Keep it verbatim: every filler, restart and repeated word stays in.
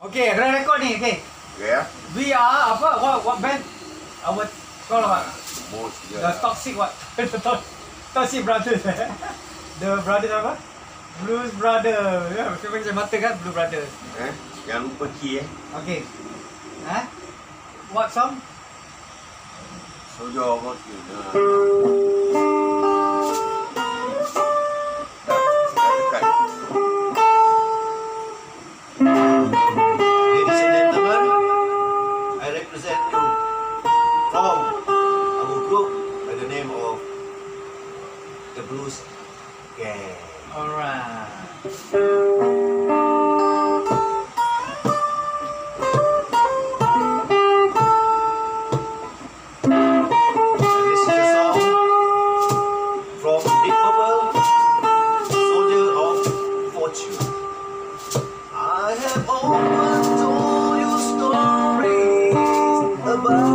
Okay, kena rekod ni, okay. Okay ya. We are apa? What what band? Our call what? Most The Toxic what? The to- Toxic Brothers. The Brothers apa? Blues Brothers. Ya, macam macam mata kan Blue Brothers. Eh, jangan lupa key eh. Okay. Ha? What song? Soldier of Fortune. Ladies and gentlemen, I represent you from our group by the name of the Blues Gang. Alright. I have always told you stories about